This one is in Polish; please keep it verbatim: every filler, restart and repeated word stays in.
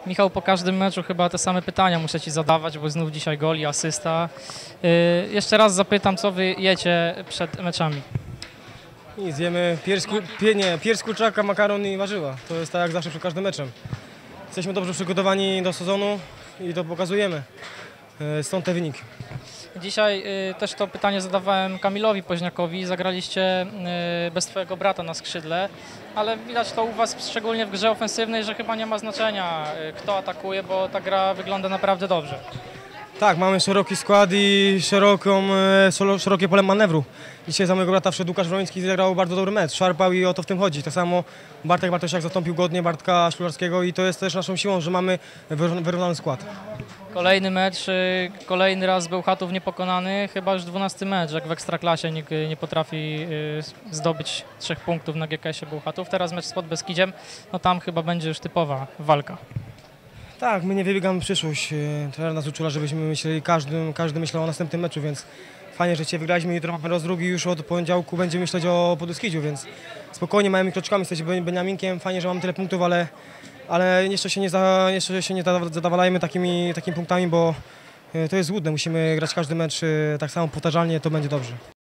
Michał, po każdym meczu chyba te same pytania muszę Ci zadawać, bo znów dzisiaj goli, asysta. Yy, jeszcze raz zapytam, co Wy jecie przed meczami? Nic, jemy pierś, ku, pie, nie, pierś kurczaka, makaron i warzywa. To jest tak jak zawsze przed każdym meczem. Jesteśmy dobrze przygotowani do sezonu i to pokazujemy. Yy, Stąd te wyniki. Dzisiaj y, też to pytanie zadawałem Kamilowi Poźniakowi. Zagraliście y, bez Twojego brata na skrzydle, ale widać to u Was szczególnie w grze ofensywnej, że chyba nie ma znaczenia, y, kto atakuje, bo ta gra wygląda naprawdę dobrze. Tak, mamy szeroki skład i szeroką, e, szerokie pole manewru. Dzisiaj za mojego brata wszedł Łukasz Wroński i zagrał bardzo dobry mecz. Szarpał i o to w tym chodzi. Tak samo Bartek Bartosiak zastąpił godnie Bartka Szklarskiego i to jest też naszą siłą, że mamy wyrównany skład. Kolejny mecz, y, kolejny raz Bełchatów niepokonany, chyba już dwunasty mecz, jak w Ekstraklasie nikt nie potrafi y, zdobyć trzech punktów na G K S-ie Bełchatów. Teraz mecz z Podbeskidziem, no tam chyba będzie już typowa walka. Tak, my nie wybiegamy w przyszłość. Trener nas uczula, żebyśmy myśleli, każdy, każdy myślał o następnym meczu, więc fajnie, że dzisiaj wygraliśmy. Jutro mamy rozdrugi, już od poniedziałku będziemy myśleć o Podbeskidziu, więc spokojnie, małymi kroczkami, jesteśmy Beniaminkiem. Fajnie, że mamy tyle punktów, ale, ale jeszcze się nie, za, jeszcze się nie zadawalajmy takimi, takimi punktami, bo to jest złudne. Musimy grać każdy mecz tak samo powtarzalnie, to będzie dobrze.